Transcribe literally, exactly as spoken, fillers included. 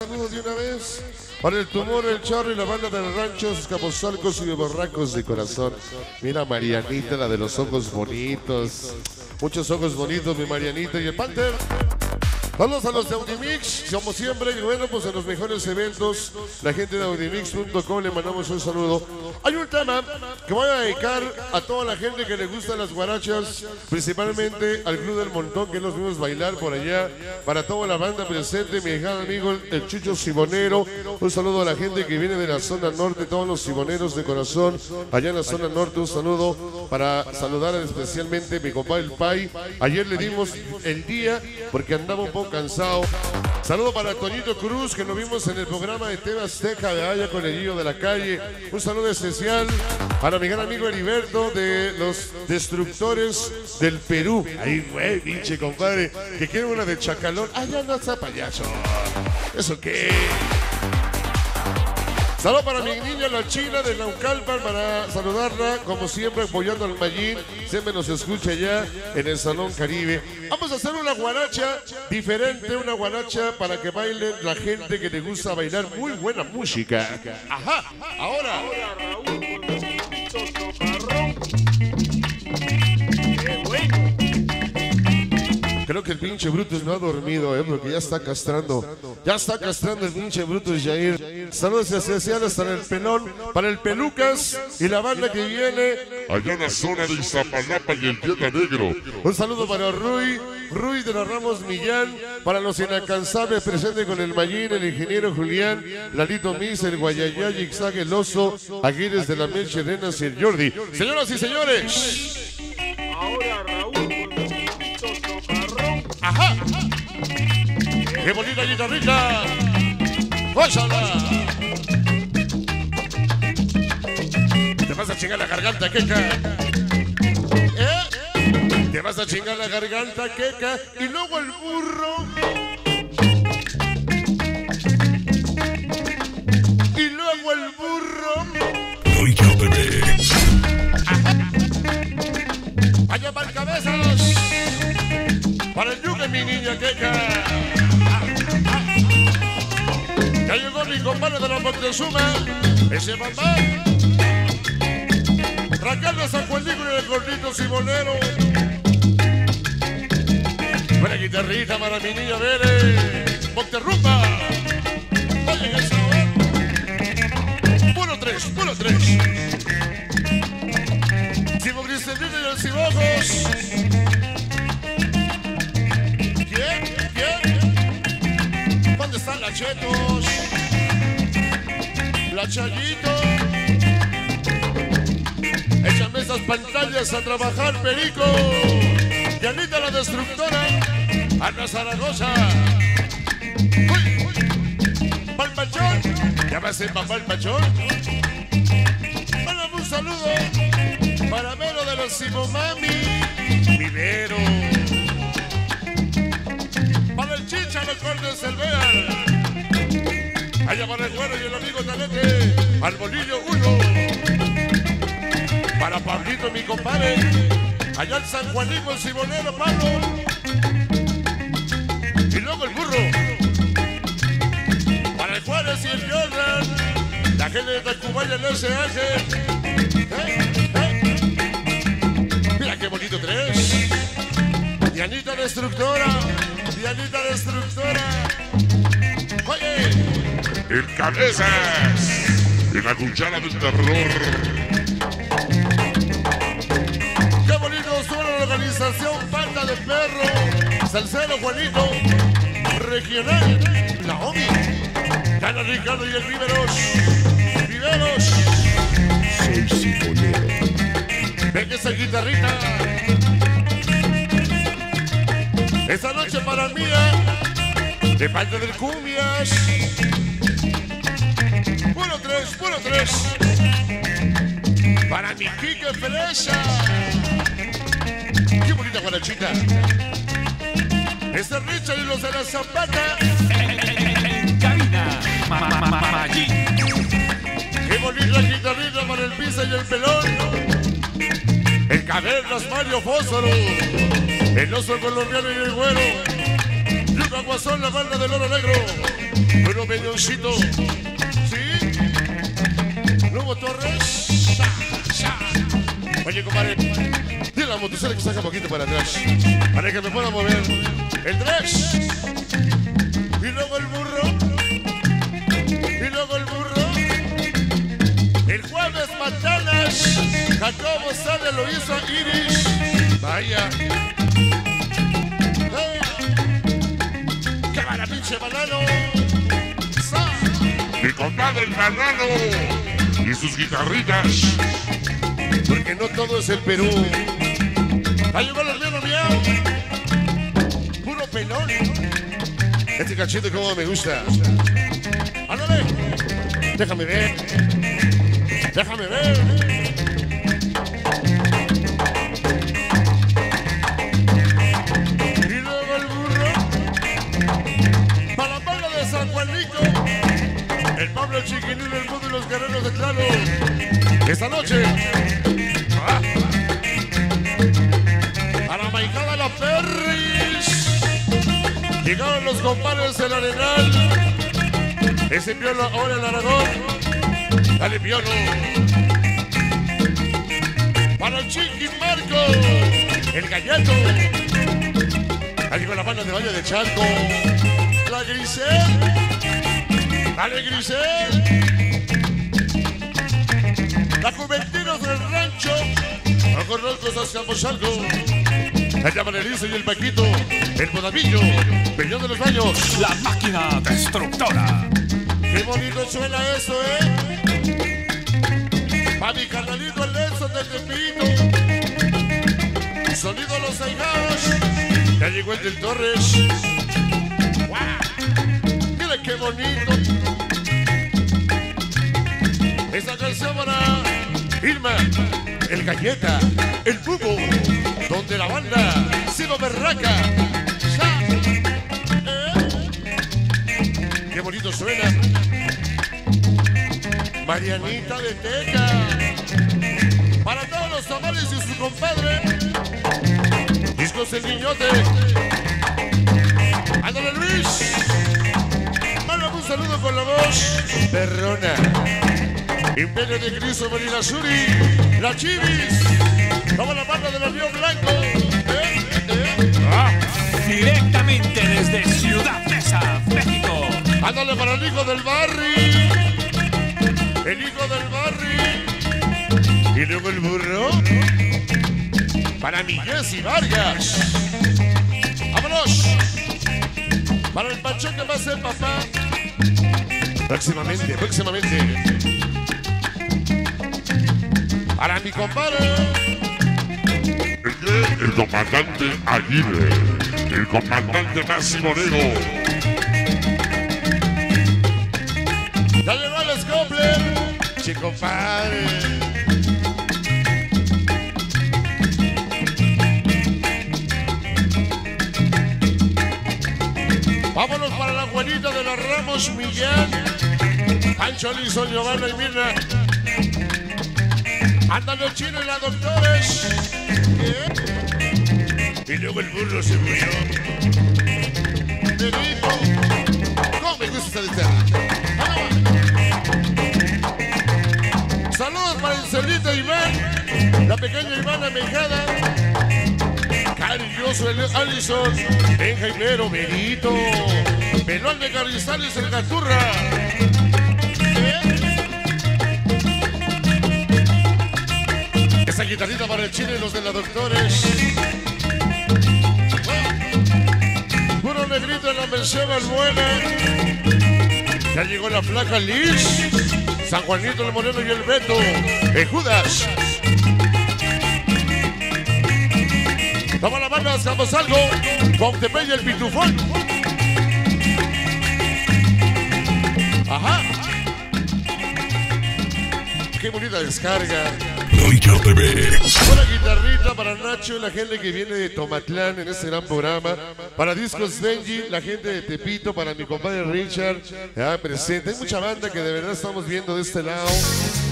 saludos de una vez para el Tumor, el Charro y la banda del rancho, sus capozalcos y borracos de corazón. Mira Marianita, la de los ojos bonitos. Muchos ojos bonitos, mi Marianita y el Panther. Saludos a los de Audimix, como siempre, y bueno, pues en los mejores eventos, la gente de audimix punto com le mandamos un saludo. Hay un tema que voy a dedicar a toda la gente que le gustan las guarachas, principalmente al Club del Montón, que nos vimos bailar por allá, para toda la banda presente, mi gran amigo el Chucho Sibonero. Un saludo a la gente que viene de la zona norte, todos los siboneros de corazón, allá en la zona norte, un saludo para saludar especialmente a mi compadre el Pai. Ayer le dimos el día porque andaba un poco cansado. Saludo para Toñito Cruz, que nos vimos en el programa de T V Azteca de allá con el Guillo de la Calle. Un saludo especial para mi gran amigo Heriberto de los Destructores del Perú. Ahí, güey, pinche compadre, que quiere una de Chacalón. Ah, ya no está payaso. ¿Eso qué? Saludos para mi niña la China de Naucalpan, para saludarla, como siempre, apoyando al Mayín. Siempre nos escucha ya en el Salón Caribe. Vamos a hacer una guaracha diferente, una guaracha para que bailen la gente que le gusta bailar muy buena música. Ajá, ahora. Ahora Raúl con los pinchos socarrón. ¡Qué bueno! Creo que el pinche Brutus no ha dormido, eh, porque ya está castrando. Ya está castrando el pinche Brutus, Jair. Saludos especiales para el Pelón, para el Pelucas y la banda que viene allá en la zona de Iztapalapa y el Piedra Negro. Un saludo para Rui, Rui de los Ramos Millán, para los inalcanzables presentes con el Mayín, el ingeniero Julián, Lalito Mis, el Guayayá, Ixag, el Oso, Aguirres de la Melche, Renas y el Jordi. Señoras y señores. Ahora Raúl con los pinchos socarrón. Ajá. ¡Qué bonita guitarrita! ¡Óyala! Te vas a chingar la garganta, Keka. ¿Eh? Te vas a chingar la garganta, Keka. Y luego el burro. Y luego el burro. Oiga, bebé. Allá para el cabezas. Para el yuque, mi niña Keka. Ya llegó mi compadre de la Montezuma, ese mamá. Raquel de San Juanico y el gordito Sibonero. Buena guitarrita para mi niña Vere. Monterrumba. Oye, el sabor. Puro tres, puro tres. Sibo Griselino y el Cibojos. ¿Quién? ¿Quién? ¿Dónde están las Chetos? La Chayito. Échame esas pantallas a trabajar, Perico. Yanita la Destructora. Ana Zaragoza. Uy, uy. Palpachón. ¿Ya va a ser papá el Pachón? Mándame un saludo para Vero de los Simomami. Mi Vero. Para el Chicha, los Cortes del Vean. Allá para el Güero y el amigo Talete. Al Bolillo uno. Para Pablito, mi compadre. Allá el San Juanico, el Sibonero, Pablo. Y luego el burro. Para el Juárez y el Jordan. La gente de Tacubaya, el S H. ¿Eh? ¿Eh? Mira qué bonito tres. Dianita Destructora. Dianita Destructora. Oye. El Cabezas. En la cuchara del terror. Qué bonito suena la organización Pata de Perro. Salcero Juanito. Regional. Naomi. Gana Ricardo y el Viveros. Viveros. Soy Sibonero. Ven esa guitarrita. Esta noche para mía. De parte del Cumbias. Puro tres, puro tres. Para mi Kike Flecha. Qué bonita guarachita. Este Richard y los de la Zapata. En cabina, Mayín. Qué bonita guitarrita para el Pisa y el Pelón. El Cavernas Mario Fósforo. El Oso Colombiano y el Güero. Yuca Guasón, la banda del Oro Negro. Bruno Peñoncito. ¿Sí? Lugo Torres. Sa, sa. Oye, compadre. Dile a la motocicleta que saca un poquito para atrás. Para que me pueda mover. El tres. Y luego el burro. Y luego el burro. El jueves Mantanas. Jacobo Sade lo hizo Iris. Vaya. Hey. ¡Qué mala pinche banano! ¡Sa! Mi compadre el banano y sus guitarritas. Porque no todo es el Perú. Ahí llegó el hermano miau. Puro pelón. Este cachete como me gusta. ¡Ándale! Déjame ver. Déjame ver. Y luego el burro. Para la banda de San Juanico. El Pablo Chiquinil, el mundo y los guerreros de Claro. Esta noche. Ah. A la maicada la Ferris. Llegaron los compadres del Arenal. Ese piolo ahora en Aragón. Dale piolo. Para el Chiqui Marco. El Galleto. Ahí con la banda de Valle de Chaco. La Grisel. Dale Grisel. La Juventinos del Rancho. Ojos rojos hacia Caposalco. La Llamanerizo y el Paquito. El Bodamillo. Peñón de los Baños. La máquina destructora. Qué bonito suena eso, ¿eh? Pa' mi carnalito el Nelson de Tepito. Sonido Los Aigaos. Ya llegó el del Torres. ¡Wow! Mira qué bonito. Esta canción para Irma, el Galleta, el Bubo, donde la banda Sigo Berraca. ¿Eh? Qué bonito suena. Marianita de Teca. Para todos los tamales y su compadre. Discos El Niñote. Ándale Luis. Mándame un saludo con la voz perrona. Imperio de Cristo, Marina Suri, la Chivis, toda la banda del Río Blanco. ¿Eh? ¿Eh? Ah, directamente desde Ciudad Mesa, México. Ándale para el hijo del barrio, el hijo del barrio. Y luego el burro, para mi Jessy Vargas. ¡Vámonos! Para el panchón que va a ser papá. Próximamente, próximamente. Para mi compadre. El, el comandante Aguirre. El comandante Máximo Nego. Ya llegó el Scopler. Sí, compadre. Vámonos para la Juanita de los Ramos Millán. Pancho, Lison, Giovanna y Mirna. Andan los chinos y las doctores. ¿Qué? Y luego el burro se murió. Negrito. ¿Cómo me gusta esta lista? Saludos para el cerdito Iván. La pequeña Ivana Mejada. Cariñoso el Allison. Benja Iglero, Benito. Pelón de Carrizales, el Gaturra. Esa guitarrita para el chino y los de la doctores. Puro negrito en la Merced Balbuena. Ya llegó la flaca Liz. San Juanito, el Moreno y el Beto. El Judas. Toma la banda, hagamos algo. Montepeña, el Pitufón. Ajá. Qué bonita descarga. Richard T V. Una guitarrita para Nacho, la gente que viene de Tomatlán en este gran programa. Para Discos Benji, la gente de Tepito, para mi compadre Richard, ya presente. Hay mucha banda que de verdad estamos viendo de este lado.